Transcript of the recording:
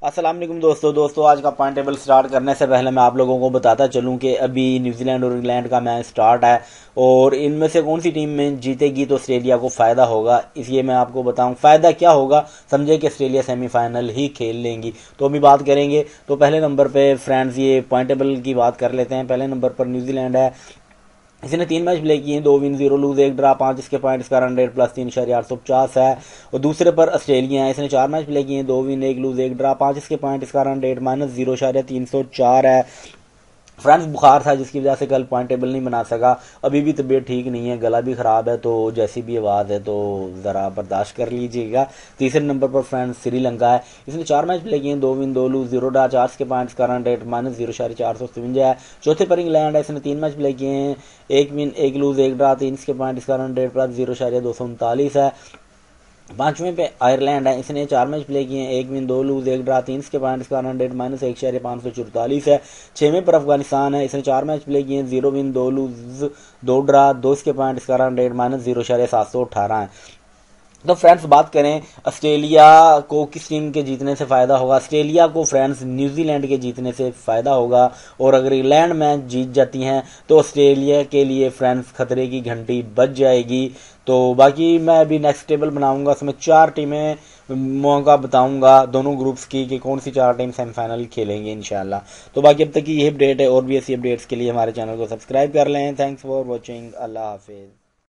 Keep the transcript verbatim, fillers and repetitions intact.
अस्सलाम वालेकुम दोस्तों दोस्तों आज का पॉइंट टेबल स्टार्ट करने से पहले मैं आप लोगों को बताता चलूं कि अभी न्यूजीलैंड और इंग्लैंड का मैच स्टार्ट है और इनमें से कौन सी टीम में जीतेगी तो ऑस्ट्रेलिया को फ़ायदा होगा। इसलिए मैं आपको बताऊं फ़ायदा क्या होगा। समझे कि ऑस्ट्रेलिया सेमीफाइनल ही खेल लेंगी। तो अभी बात करेंगे। तो पहले नंबर पे फ्रेंड्स ये पॉइंट टेबल की बात कर लेते हैं। पहले नंबर पर न्यूजीलैंड है। इसने तीन मैच प्ले किए हैं, दो विन जीरो लूज एक ड्रा, पांच इसके पॉइंट इसका रन रेट प्लस तीन शहरी आठ सौ पचास है। और दूसरे पर ऑस्ट्रेलिया है। इसने चार मैच प्ले किए हैं, दो विन एक लूज एक ड्रा, पांच इसके पॉइंट इसका रन रेट माइनस जीरो शहरी तीन सौ चार है। फ्रांस बुखार था जिसकी वजह से कल पॉइंट टेबल नहीं बना सका। अभी भी तबीयत ठीक नहीं है, गला भी खराब है, तो जैसी भी आवाज़ है तो ज़रा बर्दाश्त कर लीजिएगा। तीसरे नंबर पर फ्रांस श्रीलंका है। इसने चार मैच प्ले किए हैं, दो विन दो लूज जीरो ड्रा, चार के पॉइंट्स का रन रेट माइनस जीरो शारी चार सौ तिवंजा है। चौथे पर इंग्लैंड है। इसने तीन मैच प्ले किए हैं, एक विन एक लूज एक ड्रा, तीन के पॉइंट इसका रन रेट प्लस जीरो शारी दो सौ उनतालीस है। पांचवें पे आयरलैंड है। इसने चार मैच प्ले किए हैं, एक विन दो लूज एक ड्रा, तीन के पॉइंट इसका रन रेट माइनस एक शहर पाँच सौ चौतालीस है। छवें पर अफगानिस्तान है। इसने चार मैच प्ले किए हैं, जीरो विन दो लूज दो ड्रा, दो के पॉइंट इसका रन रेट माइनस जीरो शहर सात सौ अठारह है। तो फ्रेंड्स बात करें ऑस्ट्रेलिया को किस टीम के जीतने से फ़ायदा होगा। ऑस्ट्रेलिया को फ्रेंड्स न्यूजीलैंड के जीतने से फ़ायदा होगा। और अगर इंग्लैंड मैच जीत जाती हैं तो ऑस्ट्रेलिया के लिए फ्रेंड्स खतरे की घंटी बज जाएगी। तो बाकी मैं अभी नेक्स्ट टेबल बनाऊंगा, उसमें चार टीमें मौका बताऊंगा दोनों ग्रुप्स की कि कौन सी चार टीम सेमीफाइनल खेलेंगे इंशाल्लाह। तो बाकी अब तक की यही अपडेट है। और भी ऐसी अपडेट्स के लिए हमारे चैनल को सब्सक्राइब कर लें। Thanks for watching. अल्लाह हाफिज़।